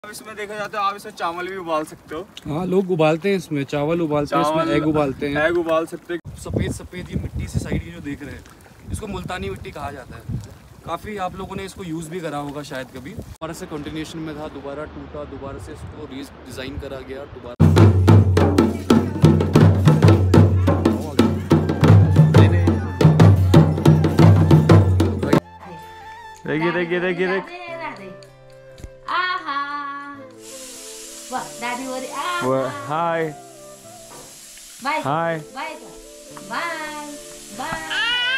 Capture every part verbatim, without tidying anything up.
इसमें देखा जाता है आप इसमें चावल भी उबाल सकते हो। हाँ, लोग उबालते हैं इसमें, चावल उबालते हैं, इसमें एग उबालते हैं। एग उबाल सकते हैं। सफ़ेद सफ़ेद ये मिट्टी से साइड की जो देख रहे हैं, इसको मुल्तानी मिट्टी कहा जाता है। काफ़ी आप लोगों ने इसको यूज़ भी करा होगा शायद कभी। दोबारा से कंटिन्यूशन में था, दोबारा टूटा, दोबारा से इसको री डिज़ाइन करा गया दोबारा। देखिए देखिए देखिए देख hi hi bye bye bye.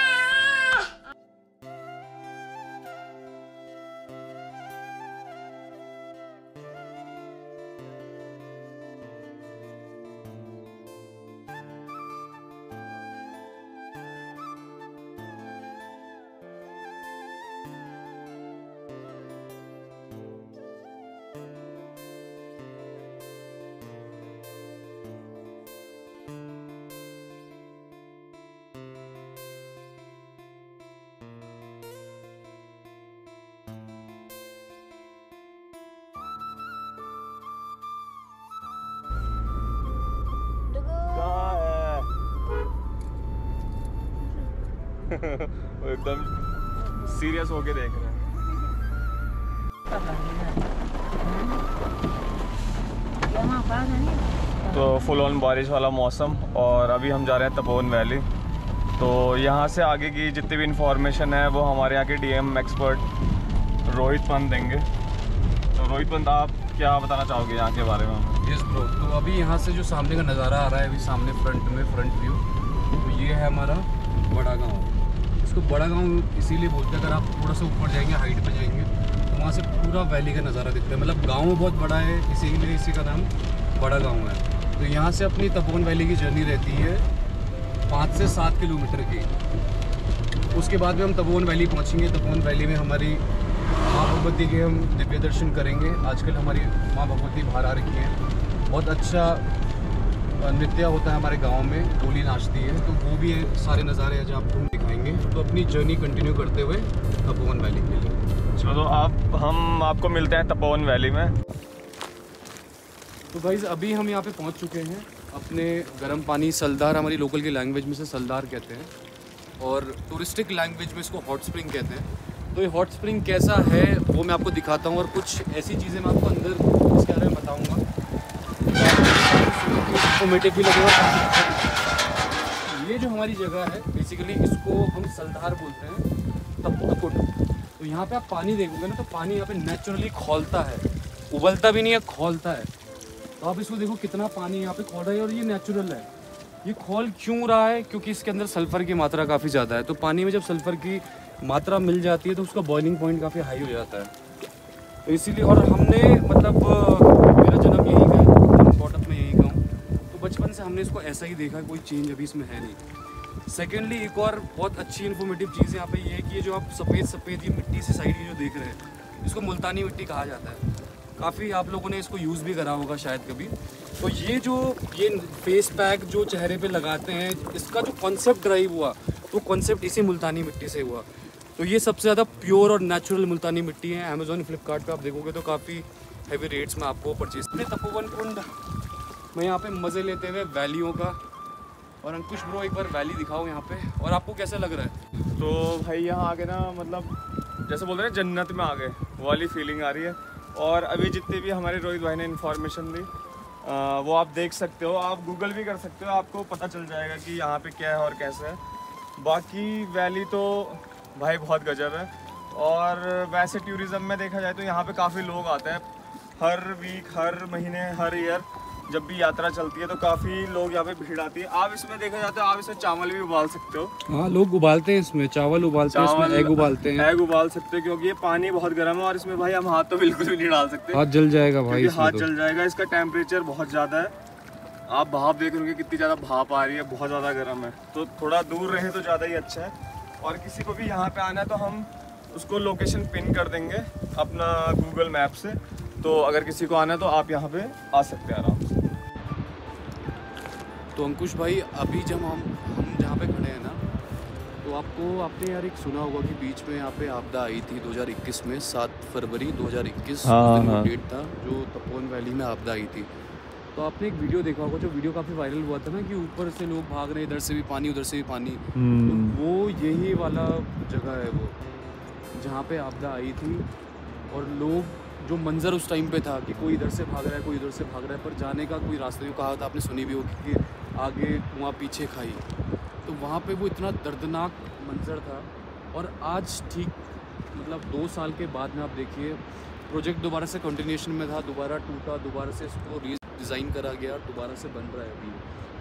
वो एकदम सीरियस होके देख रहे हैं। तो फुल ऑन बारिश वाला मौसम और अभी हम जा रहे हैं तपोवन वैली। तो यहाँ से आगे की जितनी भी इंफॉर्मेशन है वो हमारे यहाँ के डीएम एक्सपर्ट रोहित पंत देंगे। तो रोहित पंत, आप क्या बताना चाहोगे यहाँ के बारे में? यस ब्रो, तो अभी यहाँ से जो सामने का नज़ारा आ रहा है, अभी सामने फ्रंट में फ्रंट व्यू, तो ये है हमारा बड़ा गांव। इसको बड़ा गांव इसीलिए बोलते हैं, अगर आप थोड़ा सा ऊपर जाएंगे, हाइट पे जाएंगे, तो वहाँ से पूरा वैली का नज़ारा दिखता है। मतलब गांव बहुत बड़ा है, इसीलिए इसी का नाम बड़ा गांव है। तो यहाँ से अपनी तपोवन वैली की जर्नी रहती है पाँच से सात किलोमीटर की। उसके बाद में हम तपोवन वैली पहुँचेंगे। तपोवन वैली में हमारी माँ भगवती के हम दिव्य दर्शन करेंगे। आजकल हमारी माँ भगवती बाहर आ रखी हैं। बहुत अच्छा नृत्य होता है हमारे गांव में, डोली नाचती है, तो वो भी सारे नज़ारे आज आपको दिखाएंगे। तो अपनी जर्नी कंटिन्यू करते हुए तपोवन वैली के लिए चलो आप हम आपको मिलते हैं तपोवन वैली में। तो गाइस अभी हम यहाँ पे पहुँच चुके हैं अपने गर्म पानी सलदार, हमारी लोकल की लैंग्वेज में से सलदार कहते हैं, और टूरिस्टिक लैंग्वेज में इसको हॉट स्प्रिंग कहते हैं। तो ये हॉट स्प्रिंग कैसा है वो मैं आपको दिखाता हूँ, और कुछ ऐसी चीज़ें मैं आपको अंदर इसके बारे में बताऊँगा। इन्फॉर्मेटिव भी लगेगा। ये जो हमारी जगह है बेसिकली इसको हम सलधार बोलते हैं, तपोवन कुंड। तो यहाँ पे आप पानी देखोगे ना, तो पानी यहाँ पे नेचुरली खौलता है, उबलता भी नहीं है, खौलता है। तो आप इसको देखो कितना पानी यहाँ पे खौल रहा है, और ये नेचुरल है। ये खौल क्यों रहा है? क्योंकि इसके अंदर सल्फ़र की मात्रा काफ़ी ज़्यादा है। तो पानी में जब सल्फ़र की मात्रा मिल जाती है तो उसका बॉइलिंग पॉइंट काफ़ी हाई हो जाता है। तो इसीलिए, और हमने मतलब मेरा जन्म यही का है, बॉटअप में यही का हूँ, तो बचपन से हमने इसको ऐसा ही देखा, कोई चेंज अभी इसमें है नहीं। सेकेंडली, एक और बहुत अच्छी इन्फॉर्मेटिव चीज़ यहाँ पे ये है कि ये जो आप सफ़ेद सफ़ेद ये मिट्टी से साइड की जो देख रहे हैं, इसको मुल्तानी मिट्टी कहा जाता है। काफ़ी आप लोगों ने इसको यूज़ भी करा होगा शायद कभी। तो ये जो ये फेस पैक जो चेहरे पे लगाते हैं, इसका जो कॉन्सेप्ट ड्राइव हुआ, वो कॉन्सेप्ट इसी मुल्तानी मिट्टी से हुआ। तो ये सबसे ज़्यादा प्योर और नेचुरल मुल्तानी मिट्टी है। अमेज़ॉन, फ्लिपकार्ट पे आप देखोगे तो काफ़ी हैवी रेट्स में आपको परचेज। तपोवन कुंड में यहाँ पे मज़े लेते हुए वैलियों का। और अंकुश ब्रो, एक बार वैली दिखाओ यहाँ पे, और आपको कैसा लग रहा है? तो भाई यहाँ आके ना, मतलब जैसे बोलते हैं जन्नत में आ गए, वो वाली फीलिंग आ रही है। और अभी जितने भी हमारे रोहित भाई ने इन्फॉर्मेशन दी आ, वो आप देख सकते हो, आप गूगल भी कर सकते हो, आपको पता चल जाएगा कि यहाँ पे क्या है और कैसे है। बाकी वैली तो भाई बहुत गजब है। और वैसे टूरिज़्म में देखा जाए तो यहाँ पे काफ़ी लोग आते हैं हर वीक, हर महीने, हर ईयर जब भी यात्रा चलती है तो काफ़ी लोग यहाँ पे भीड़ आती है। आप इसमें देखा जाता है आप इसमें चावल भी उबाल सकते हो। हाँ, लोग उबालते हैं इसमें, चावल उबालते हैं, इसमें एग उबालते हैं। एग उबाल सकते हैं क्योंकि ये पानी बहुत गर्म है, और इसमें भाई हम हाथ तो बिल्कुल भी नहीं डाल सकते, हाथ जल जाएगा भाई, हाथ जल जाएगा। इसका टेम्परेचर बहुत ज़्यादा है, आप भाप देख रहे हो कितनी ज़्यादा भाप आ रही है, बहुत ज़्यादा गर्म है। तो थोड़ा दूर रहे तो ज़्यादा ही अच्छा है। और किसी को भी यहाँ पे आना है तो हम उसको लोकेशन पिन कर देंगे अपना गूगल मैप से। तो अगर किसी को आना है तो आप यहाँ पे आ सकते हैं आराम से। तो अंकुश भाई, अभी जब हम हम जहाँ पे खड़े हैं ना, तो तो आपको आपने यार एक सुना होगा कि बीच में यहाँ पे आपदा आई थी दो हज़ार इक्कीस में, सात फरवरी दो हज़ार इक्कीस हाँ, दिन वो हाँ। डेट था जो तपोवन वैली में आपदा आई थी। तो आपने एक वीडियो देखा होगा, जो वीडियो काफ़ी वायरल हुआ था ना, कि ऊपर से लोग भाग रहे हैं, इधर से भी पानी उधर से भी पानी। तो हम्म, वो यही वाला जगह है वो, जहाँ पे आपदा आई थी। और लोग, जो मंज़र उस टाइम पे था कि कोई इधर से भाग रहा है, कोई इधर से भाग रहा है, पर जाने का कोई रास्ता नहीं। कहा था, आपने सुनी भी होगी कि आगे कुआं पीछे खाई। तो वहाँ पे वो इतना दर्दनाक मंज़र था। और आज ठीक मतलब दो साल के बाद में आप देखिए, प्रोजेक्ट दोबारा से कंटिन्यूएशन में था, दोबारा टूटा, दोबारा से इसको री डिज़ाइन करा गया, दोबारा से बन रहा है अभी।